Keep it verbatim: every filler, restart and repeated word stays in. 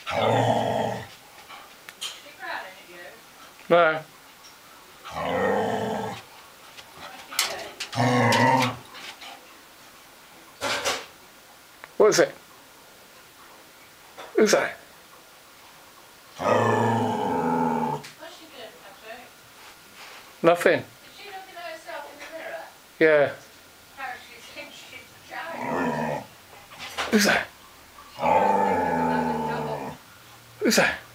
No. What is it? Who's that? What's she doing, Patrick? Nothing. Is she looking at herself in the mirror? Yeah. Apparently she thinks she's a child. Who's that? Who's that?